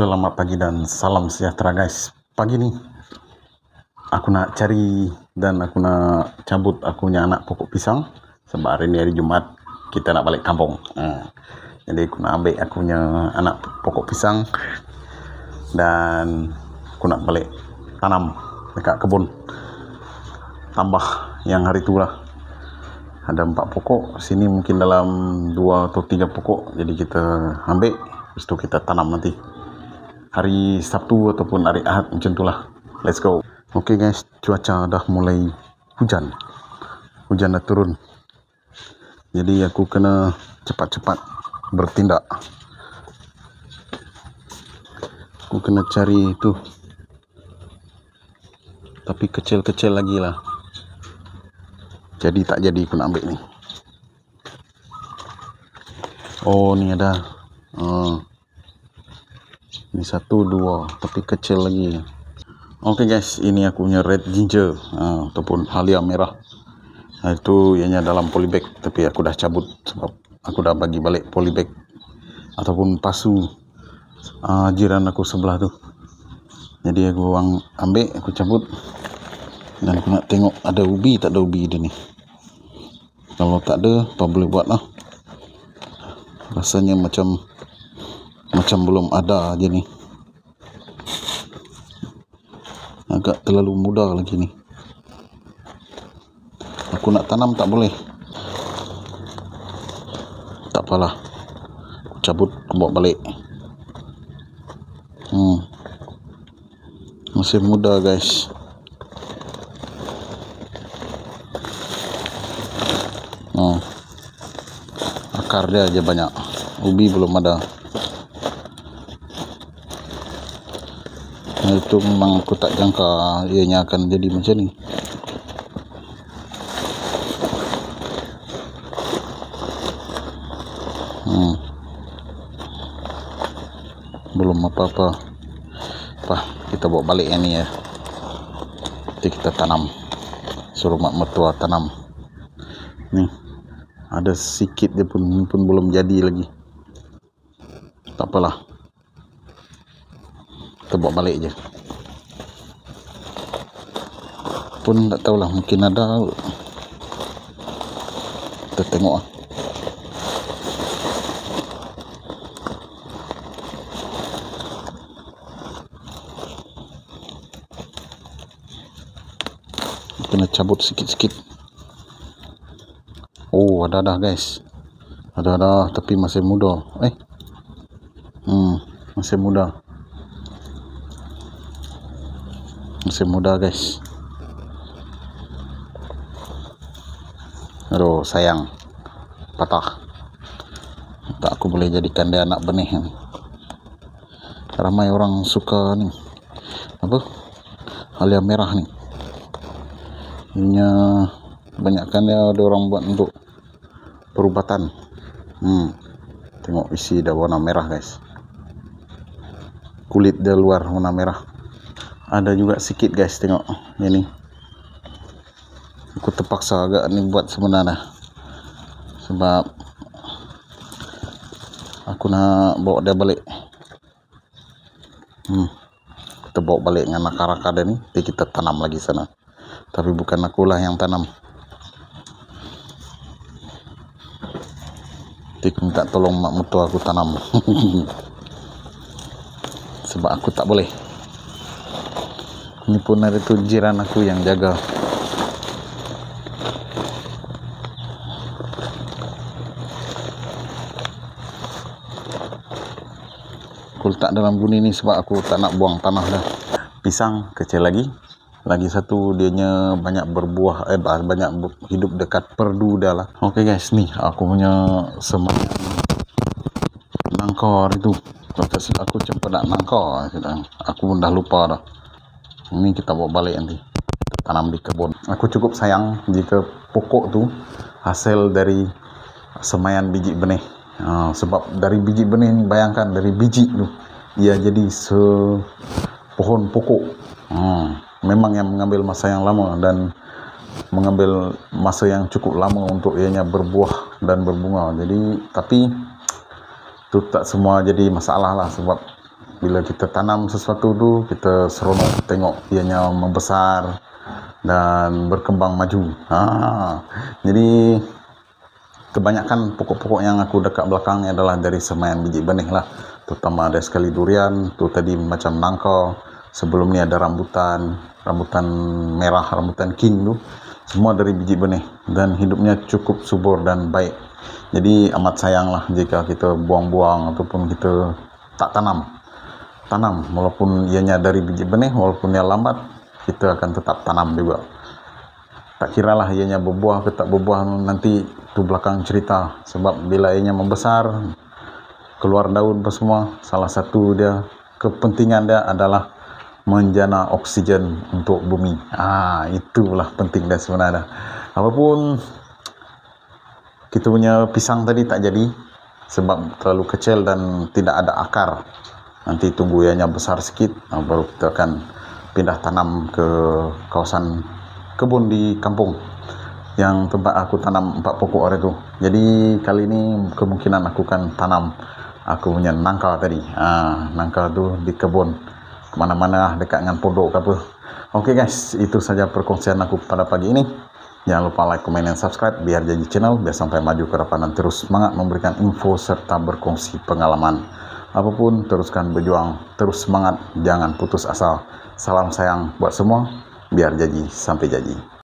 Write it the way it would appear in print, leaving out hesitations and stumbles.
Selamat pagi dan salam sejahtera guys. Pagi ni aku nak cari dan aku nak cabut akunya anak pokok pisang. Sebab hari ni hari Jumaat, kita nak balik kampung. Jadi aku nak ambil akunya anak pokok pisang dan aku nak balik tanam dekat kebun. Tambah yang hari tu lah. Ada 4 pokok, sini mungkin dalam 2 atau 3 pokok. Jadi kita ambil, lepas tu kita tanam nanti hari Sabtu ataupun hari Ahad, macam itulah. Let's go. Okay guys, cuaca dah mulai hujan dah turun, jadi aku kena cepat-cepat bertindak. Aku kena cari itu, tapi kecil-kecil lagi lah, jadi tak jadi aku nak ambil ni. Oh ni ada, ini 1, 2, tapi kecil lagi. Oke guys, ini aku punya red ginger ataupun halia merah. Itu ianya dalam polybag, tapi aku dah cabut sebab aku dah bagi balik polybag ataupun pasu jiran aku sebelah tu. Jadi aku ambil, aku cabut, dan aku nak tengok ada ubi tak ada ubi dia ni. Kalau tak ada, apa boleh buat lah. Rasanya macam belum ada aja ni. Agak terlalu muda lagi ni. Aku nak tanam tak boleh. Tak apalah, aku cabut, aku bawa balik. Masih muda guys. Akar dia aja banyak, ubi belum ada. Itu memang aku tak jangka ianya akan jadi macam ni. Belum apa-apa. Kita bawa balik yang ni ya. Nanti kita tanam, suruh mak mertua tanam. Nih, ada sikit dia pun belum jadi lagi. Tak apalah, kita bawa balik je. Pun tak tahulah, mungkin ada. Kita tengok lah. Kena cabut sikit-sikit. Oh, ada dah guys. Ada tapi masih muda. Masih muda. Masih muda guys. Aduh, sayang. Patah. Tak aku boleh jadikan dia anak benih ni. Ramai orang suka ni. Apa? Halia merah ni. Ininya banyakkan dia ada orang buat untuk perubatan. Tengok isi dah warna merah guys. Kulit dia luar warna merah. Ada juga sikit guys, tengok ini. Aku terpaksa agak ni buat sebenarnya, sebab aku nak bawa dia balik. Kita bawa balik dengan akar-akar dia ni, nanti kita tanam lagi sana. Tapi bukan akulah yang tanam. Nanti aku minta tolong mak mertua aku tanam. Sebab aku tak boleh. Ini pun ada tu jiran aku yang jaga. Aku letak dalam guni ni sebab aku tak nak buang tanah dah. Pisang kecil lagi. Lagi satu, dianya banyak berbuah, banyak hidup dekat perdu dah lah. Okay guys, ni aku punya semayan nangkor itu. Aku cepat nak nangkor, aku pun dah lupa dah. Ini kita bawa balik nanti, kita tanam di kebun. Aku cukup sayang jika pokok tu hasil dari semayan biji benih. Sebab dari biji benih ni, bayangkan dari biji tu ia jadi sepohon pokok. Memang yang mengambil masa yang lama dan mengambil masa yang cukup lama untuk ianya berbuah dan berbunga. Jadi, tapi itu tak semua jadi masalah lah, sebab bila kita tanam sesuatu tu, kita seronok tengok ianya membesar dan berkembang maju. Jadi kebanyakan pokok-pokok yang aku dekat belakang ni adalah dari semaian biji benih lah. Terutama ada sekali durian, tu tadi macam nangka, sebelum ni ada rambutan merah, rambutan king tu, semua dari biji benih dan hidupnya cukup subur dan baik. Jadi amat sayang lah jika kita buang-buang ataupun kita tak tanam walaupun ianya dari biji benih, walaupun ia lambat, kita akan tetap tanam juga. Tak kira lah ianya berbuah ke tak berbuah, nanti tu belakang cerita. Sebab bila ianya membesar, keluar daun apa semua, salah satu dia kepentingan dia adalah menjana oksigen untuk bumi. Itulah penting dia sebenarnya. Apapun kita punya pisang tadi tak jadi sebab terlalu kecil dan tidak ada akar. Nanti tunggu ianya besar sikit, baru kita akan pindah tanam ke kawasan kebun di kampung yang tempat aku tanam 4 pokok hari tu. Jadi kali ni kemungkinan aku akan tanam aku punya nangka tadi. Nangka tu di kebun kemana-mana dekat dengan pondok ke apa. Okey guys, itu saja perkongsian aku pada pagi ini. Jangan lupa like, komen, dan subscribe biar jadi channel, biar sampai maju ke depan dan terus semangat memberikan info serta berkongsi pengalaman. Apapun, teruskan berjuang, terus semangat, jangan putus asa. Salam sayang buat semua, biar jadi sampai jadi.